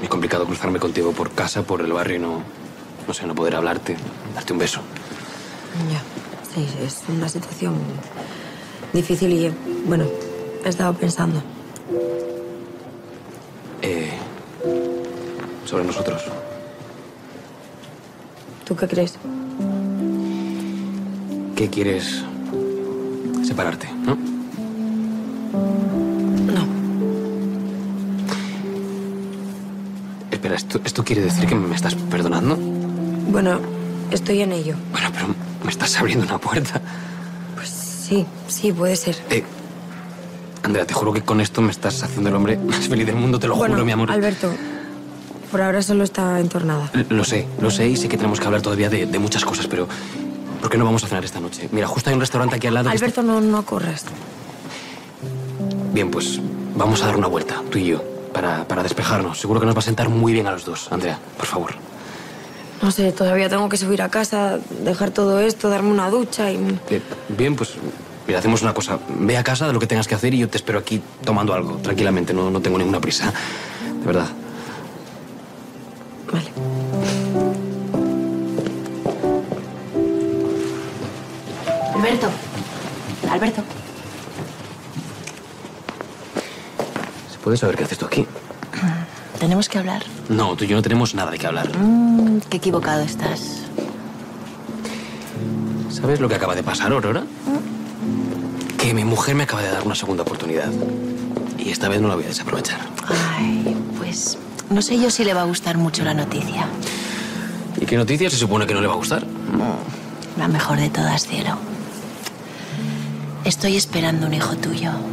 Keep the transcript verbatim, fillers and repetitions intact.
muy complicado cruzarme contigo por casa, por el barrio y no... No sé, no poder hablarte, darte un beso. Ya, sí, es una situación difícil y, bueno, he estado pensando. Eh, sobre nosotros. ¿Tú qué crees? ¿Qué quieres? Separarte, ¿no? No. Espera, ¿esto, ¿esto quiere decir que me estás perdonando? Bueno, estoy en ello. Bueno, pero me estás abriendo una puerta. Pues sí, sí, puede ser. Eh, Andrea, te juro que con esto me estás haciendo el hombre más feliz del mundo, te lo bueno, juro, mi amor. Alberto, por ahora solo está entornada. L- Lo sé, lo sé y sé que tenemos que hablar todavía de, de muchas cosas, pero ¿por qué no vamos a cenar esta noche? Mira, justo hay un restaurante aquí al lado. Alberto, está... no, no corras. Bien, pues vamos a dar una vuelta, tú y yo, para, para despejarnos. Seguro que nos va a sentar muy bien a los dos. Andrea, por favor. No sé, todavía tengo que subir a casa, dejar todo esto, darme una ducha y... Eh, bien, pues mira, hacemos una cosa. Ve a casa de lo que tengas que hacer y yo te espero aquí tomando algo, tranquilamente. No, no tengo ninguna prisa, de verdad. Vale. Alberto. Alberto. ¿Se puede saber qué haces tú aquí? Tenemos que hablar. No, tú y yo no tenemos nada de qué hablar. Mm, qué equivocado estás. ¿Sabes lo que acaba de pasar, Aurora? Que mi mujer me acaba de dar una segunda oportunidad. Y esta vez no la voy a desaprovechar. Ay, pues no sé yo si le va a gustar mucho la noticia. ¿Y qué noticia se supone que no le va a gustar? La mejor de todas, cielo. Estoy esperando un hijo tuyo.